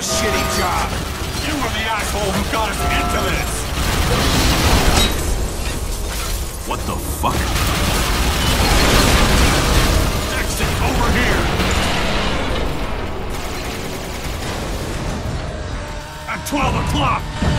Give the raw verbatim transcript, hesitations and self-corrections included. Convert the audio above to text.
shitty job! You were the asshole who got us into this! What the fuck? Exit over here! At twelve o'clock!